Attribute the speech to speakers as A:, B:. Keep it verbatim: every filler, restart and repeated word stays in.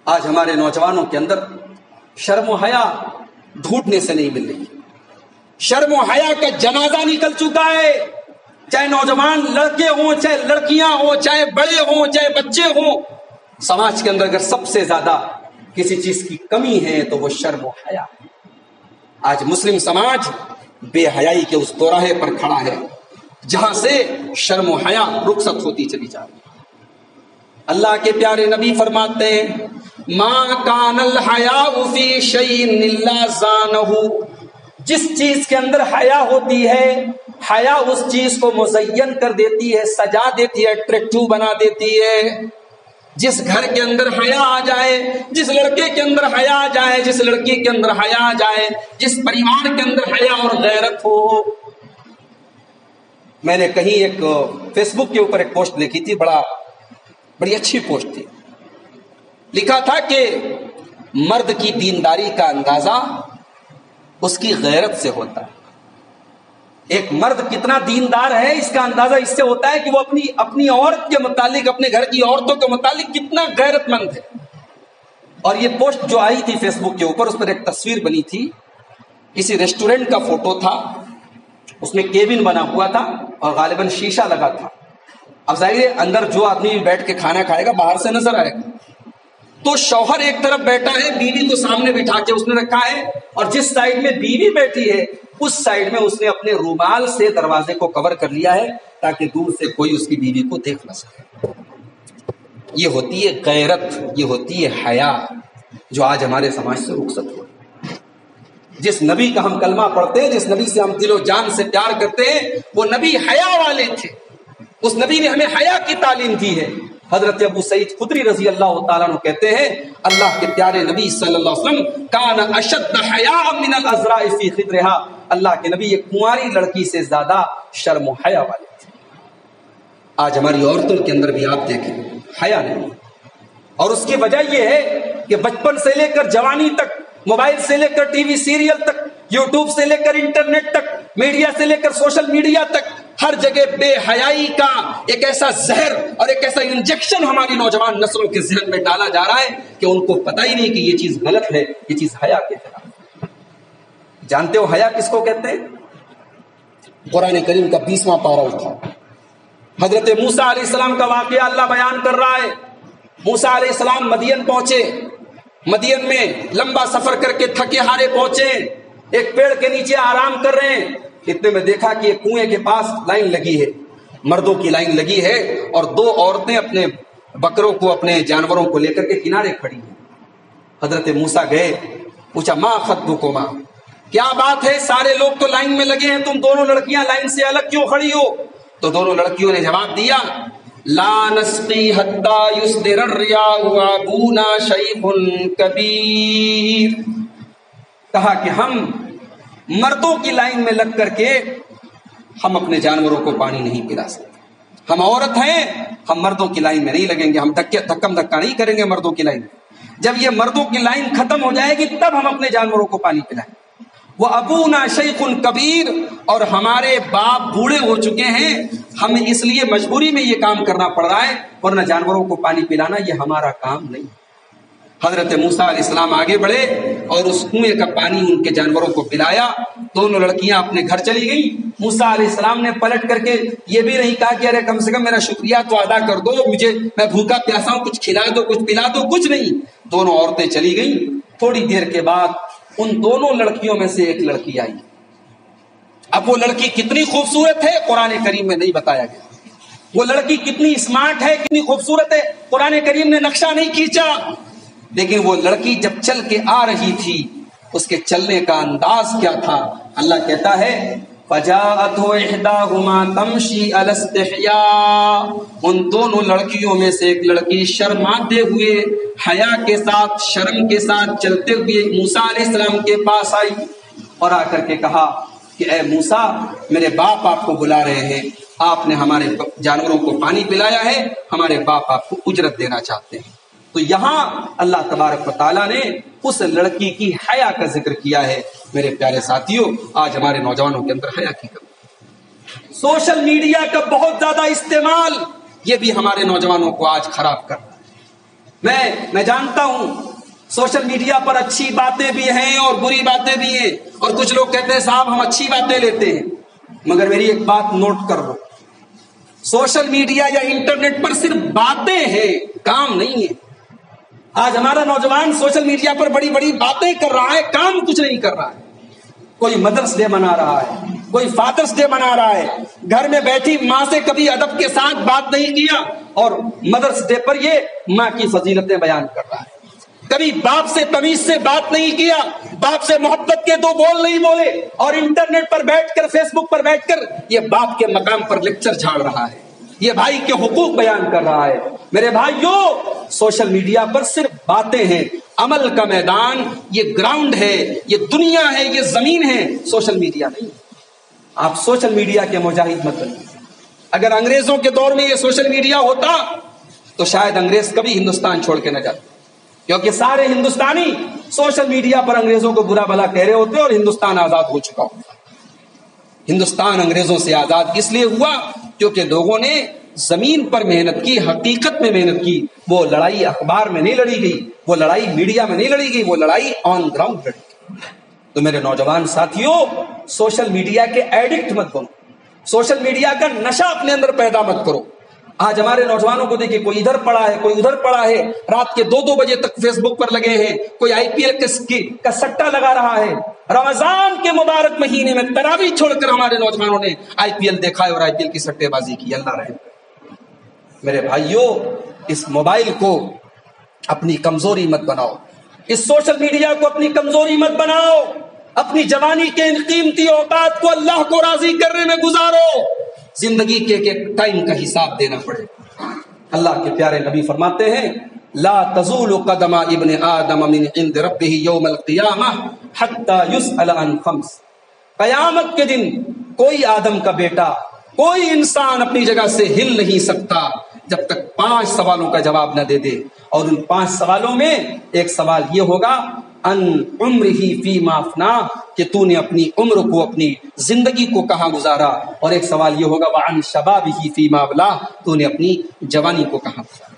A: آج ہمارے نوجوانوں کے اندر شرم و حیا ڈھونڈنے سے نہیں مل رہی. شرم و حیا کا جنازہ نکل چکا ہے. چاہے نوجوان لڑکے ہوں، چاہے لڑکیاں ہوں، چاہے بڑے ہوں، چاہے بچے ہوں، سماج کے اندر اگر سب سے زیادہ کسی چیز کی کمی ہے تو وہ شرم و حیا ہے. آج مسلم سماج بے حیائی کے اس دوراہے پر کھڑا ہے جہاں سے شرم و حیا رخصت ہوتی چلی جا رہی ہے. اللہ کے پیارے نبی فرماتے ہیں ما کان الحیاء فی شیء الا زانہ، جس چیز کے اندر حیا ہوتی ہے حیا اس چیز کو مزین کر دیتی ہے، سجا دیتی ہے، اٹریکٹیو بنا دیتی ہے. جس گھر کے اندر حیا آ جائے، جس لڑکے کے اندر حیا آ جائے، جس لڑکی کے اندر حیا آ جائے، جس پریوار کے اندر حیا اور غیرت ہو. میں نے کہیں ایک فیس بک کے اوپر ایک پوسٹ لکھی تھی، بڑا بڑی اچھی پوسٹ تھی. لکھا تھا کہ مرد کی دینداری کا اندازہ اس کی غیرت سے ہوتا ہے. ایک مرد کتنا دیندار ہے اس کا اندازہ اس سے ہوتا ہے کہ وہ اپنی اپنی عورت کے متعلق، اپنے گھر کی عورتوں کے متعلق کتنا غیرت مند ہے. اور یہ پوسٹ جو آئی تھی فیس بک کے اوپر، اس پر ایک تصویر بنی تھی، کسی ریسٹورینٹ کا فوٹو تھا، اس میں کیبن بنا ہوا تھا اور غالباً شیشہ لگا تھا. اب ظاہر ہے اندر جو آدمی بیٹھ کے کھانا کھائے گا باہر سے نظر آئے گا. تو شوہر ایک طرف بیٹھا ہے، بیوی کو سامنے بٹھا کے اس نے رکھا ہے، اور جس سائڈ میں بیوی بیٹھی ہے اس سائڈ میں اس نے اپنے رومال سے دروازے کو کور کر لیا ہے تاکہ دور سے کوئی اس کی بیوی کو دیکھ نہ سکے. یہ ہوتی ہے غیرت، یہ ہوتی ہے حیا جو آج ہمارے سماج سے رخصت ہو. جس نبی کا ہم کلمہ پڑھتے ہیں، جس نبی سے ہم دل و جان سے پیار کرتے ہیں، وہ نبی حیا والے تھے. اس نبی نے ہمیں حیا کی تعلیم دی ہے. حضرت ابو سعید خدری رضی اللہ تعالیٰ عنہ کہتے ہیں اللہ کے پیارے نبی صلی اللہ علیہ وسلم کان اشد حیاء من الازراء فی خدرها، اللہ کے نبی ایک کنواری لڑکی سے زیادہ شرم و حیا والے تھے. آج ہماری عورتوں کے اندر بھی آپ دیکھیں حیا نہیں، اور اس کی وجہ یہ ہے کہ بچپن سے لے کر جوانی تک، موبائل سے لے کر ٹی وی سیریل تک، یوٹیوب سے لے کر انٹرنیٹ تک، میڈیا سے لے کر سوشل میڈیا تک، ہر جگہ بے حیائی کا ایک ایسا زہر اور ایک ایسا انجیکشن ہماری نوجوان نسلوں کے ذہن میں ڈالا جا رہا ہے کہ ان کو پتہ ہی نہیں کہ یہ چیز غلط ہے، یہ چیز حیا کے خلاف. جانتے ہو حیا کس کو کہتے ہیں؟ قرآن کریم کا بیسواں پارہ اٹھا، حضرت موسیٰ علیہ السلام کا واقعہ اللہ بیان کر رہا ہے. موسیٰ علیہ السلام مدین پہنچے، مدین میں لمبا سفر کر کے تھکے ہارے پہنچے، ایک پیڑ کے نیچے آرام کر رہے ہیں. اتنے میں دیکھا کہ ایک کنویں کے پاس لائن لگی ہے، مردوں کی لائن لگی ہے، اور دو عورتیں اپنے بکروں کو، اپنے جانوروں کو لے کر کے کنارے کھڑی ہیں. حضرت موسیٰ گئے، پوچھا ما خطبکما، کیا بات ہے؟ سارے لوگ تو لائن میں لگے ہیں، تم دونوں لڑکیاں لائن سے الگ کیوں کھڑی ہو؟ تو دونوں لڑکیوں نے جواب دیا لا نسقی حتی یصدر الرعاء وابونا شیخ کبیر، کہا کہ ہم مردوں کی لائن میں لگ کر کے ہم اپنے جانوروں کو پانی نہیں پلا سکتے. ہم عورت ہیں، ہم مردوں کی لائن میں نہیں لگیں گے، ہم دھکے دھکم دھکا نہیں کریں گے مردوں کی لائن میں. جب یہ مردوں کی لائن ختم ہو جائے گی تب ہم اپنے جانوروں کو پانی پلائیں. وہ ابونا شیخ کبیر، اور ہمارے باپ بوڑھے ہو چکے ہیں، ہمیں اس لیے مجبوری میں یہ کام کرنا پڑ رہا ہے، ورنہ جانوروں کو پانی پلانا یہ ہمارا کام نہیں. حضرت موسیٰ علیہ السلام آگے بڑھے اور اس کنویں کا پانی ان کے جانوروں کو پلایا. دونوں لڑکیاں اپنے گھر چلی گئی. موسیٰ علیہ السلام نے پلٹ کر کے یہ بھی نہیں کہا کہ ارے کم سے کم میرا شکریہ تو ادا کر دو، مجھے میں بھوکا پیاسا ہوں، کچھ کھلا دو، کچھ پلا دو، کچھ نہیں. دونوں عورتیں چلی گئیں. تھوڑی دیر کے بعد ان دونوں لڑکیوں میں سے ایک لڑکی آئی. اب وہ لڑکی کتنی خوبصورت ہے قرآن کریم میں نہیں بتایا گیا. وہ لڑکی کتنی اسمارٹ ہے، کتنی خوبصورت ہے، قرآن کریم نے نقشہ نہیں کھینچا. لیکن وہ لڑکی جب چل کے آ رہی تھی، اس کے چلنے کا انداز کیا تھا؟ اللہ کہتا ہے فَجَاءَتْهُ إِحْدَاهُمَا تَمْشِي عَلَى اسْتِحْيَاءٍ، ان دونوں لڑکیوں میں سے ایک لڑکی شرماتے ہوئے، حیا کے ساتھ، شرم کے ساتھ چلتے ہوئے موسیٰ علیہ السلام کے پاس آئی اور آ کر کے کہا کہ اے موسیٰ، میرے باپ آپ کو بلا رہے ہیں، آپ نے ہمارے جانوروں کو پانی پلایا ہے، ہمارے باپ آپ کو اجرت دینا چاہتے ہیں. تو یہاں اللہ تبارک و تعالیٰ نے اس لڑکی کی حیا کا ذکر کیا ہے. میرے پیارے ساتھیوں، آج ہمارے نوجوانوں کے اندر حیا کی کمی. سوشل میڈیا کا بہت زیادہ استعمال، یہ بھی ہمارے نوجوانوں کو آج خراب کر رہا ہے. میں میں جانتا ہوں سوشل میڈیا پر اچھی باتیں بھی ہیں اور بری باتیں بھی ہیں، اور کچھ لوگ کہتے ہیں صاحب ہم اچھی باتیں لیتے ہیں، مگر میری ایک بات نوٹ کر لو، سوشل میڈیا یا انٹرنیٹ پر صرف باتیں ہیں، کام نہیں ہے۔ آج ہمارا نوجوان سوشل میڈیا پر بڑی بڑی باتیں کر رہا ہے، کام کچھ نہیں کر رہا ہے۔ کوئی مدرس ڈے منا رہا ہے، کوئی فادرس ڈے منا رہا ہے، گھر میں بیٹھی ماں سے کبھی ادب کے ساتھ بات نہیں کیا، اور مدرس ڈے پر یہ ماں کی فضیلتیں بیان کر رہا ہے۔ کبھی باپ سے تمیز سے بات نہیں کیا، باپ سے محبت کے دو بول نہیں بولے، اور انٹرنیٹ پر بیٹھ کر فیس بک پر بیٹھ کر یہ باپ کے مقام پر لیکچر جھاڑ رہا ہے، یہ بھائی کے حقوق بیان کر رہا ہے۔ میرے بھائیوں، سوشل میڈیا پر صرف باتیں ہیں، عمل کا میدان یہ گراؤنڈ ہے، یہ دنیا ہے، یہ زمین ہے، سوشل میڈیا نہیں۔ آپ سوشل میڈیا کے مجاہد مت بنیے۔ اگر انگریزوں کے دور میں یہ سوشل میڈیا ہوتا تو شاید انگریز کبھی ہندوستان چھوڑ کے نہ جاتے، کیونکہ سارے ہندوستانی سوشل میڈیا پر انگریزوں کو برا بھلا کہہ رہے ہوتے اور ہندوستان آزاد ہو چکا ہوتا۔ ہندوستان انگریزوں سے آزاد اس لیے ہوا کیونکہ لوگوں نے زمین پر محنت کی، حقیقت میں محنت کی۔ وہ لڑائی اخبار میں نہیں لڑی گئی، وہ لڑائی میڈیا میں نہیں لڑی گئی، وہ لڑائی آن گراؤنڈ لڑی گئی۔ تو میرے نوجوان ساتھیوں، سوشل میڈیا کے ایڈکٹ مت بنو، سوشل میڈیا کا نشہ اپنے اندر پیدا مت کرو۔ آج ہمارے نوجوانوں کو دیکھیں، کوئی ادھر پڑا ہے، کوئی ادھر پڑا ہے، رات کے دو دو بجے تک فیس بک پر لگے ہیں، کوئی آئی پی ایل کا سٹا لگا رہا ہے۔ رمضان کے مبارک مہینے میں تراویح چھوڑ کر ہمارے نوجوانوں نے آئی پی ایل دیکھا ہے اور آئی پی ایل کی سٹے بازی کی۔ اللہ رحم۔ میرے بھائیوں، اس موبائل کو اپنی کمزوری مت بناؤ، اس سوشل میڈیا کو اپنی کمزوری مت بناؤ، اپنی جوانی کے ان قیمتی اوقات کو اللہ کو راضی کرنے میں گزارو۔ زندگی کے ایک ٹائم کا حساب دینا پڑے۔ اللہ کے پیارے نبی فرماتے ہیں، لا تزول قدم ابن آدم من عند ربہ یوم القیامہ حتی یسأل عن خمس۔ قیامت کے دن کوئی آدم کا بیٹا، کوئی انسان اپنی جگہ سے ہل نہیں سکتا جب تک پانچ سوالوں کا جواب نہ دے دے، اور ان پانچ سوالوں میں ایک سوال یہ ہوگا، ان عمرہ فیما افنا، کہ تو نے اپنی عمر کو، اپنی زندگی کو کہاں گزارا، اور ایک سوال یہ ہوگا وعن شبابہ فیما ابلا، تو نے اپنی جوانی کو کہاں گزارا۔